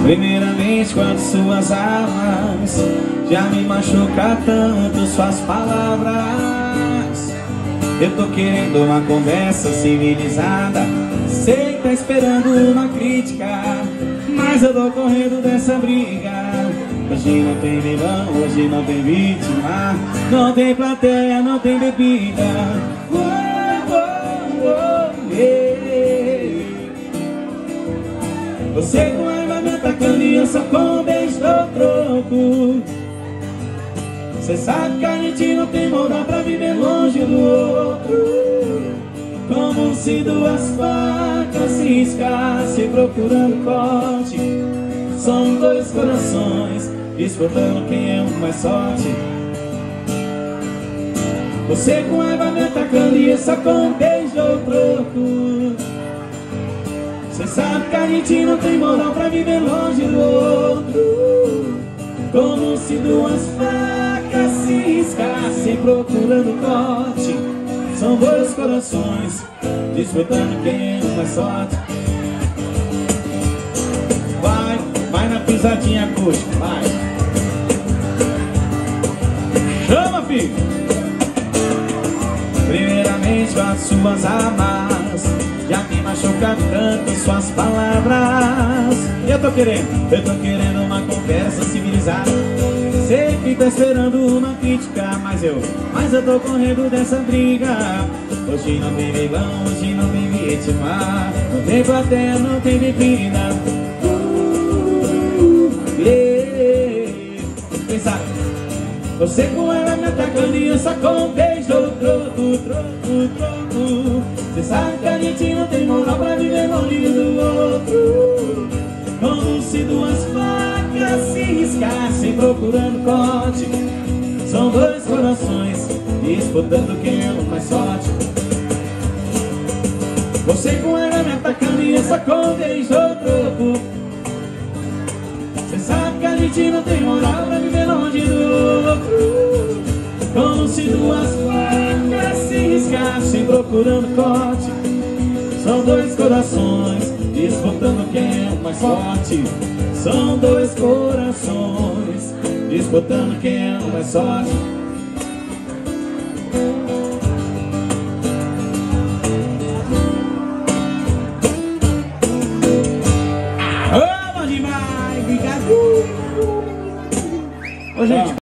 Primeiramente quando suas armas já me machuca tanto suas palavras. Eu tô querendo uma conversa civilizada, sei tá esperando uma crítica, mas eu tô correndo dessa briga. Hoje não tem vilão, hoje não tem vítima, não tem plateia, não tem bebida. Yeah. Você com raiva me atacando e eu só com beijo do troco. Cê sabe que a gente não tem moral pra viver longe do outro. Como se duas facas se riscassem procurando corte. São dois corações disputando quem é o mais forte. Você com raiva me atacando e eu só com beijo ou troco. Cê sabe que a gente não tem moral pra viver longe do outro. Como se duas facas se riscassem procurando corte. São dois corações disputando quem é o mais forte. Vai na pisadinha acústica, vai. Chama, filho. Primeiramente com as suas armas já me machuca tanto suas palavras. Eu tô querendo uma conversa civilizada, sei que tá esperando uma crítica, mas eu tô correndo dessa briga. Hoje não tem vilão, hoje não tem vítima, não tem plateia, não tem bebida. Pensa, você com ela me atacando e eu só com beijo, troco. Cê sabe que a gente não tem moral pra viver longe do outro. Como se duas facas se riscassem procurando corte. São dois corações disputando quem é o mais forte. Você com ela me atacando e eu só com beijo, troco. Cê sabe que a gente não tem moral pra viver longe do outro. Como se duas facas se riscassem procurando corte. São dois corações disputando quem é o mais forte. São dois corações disputando quem é o mais forte. Ô, gente.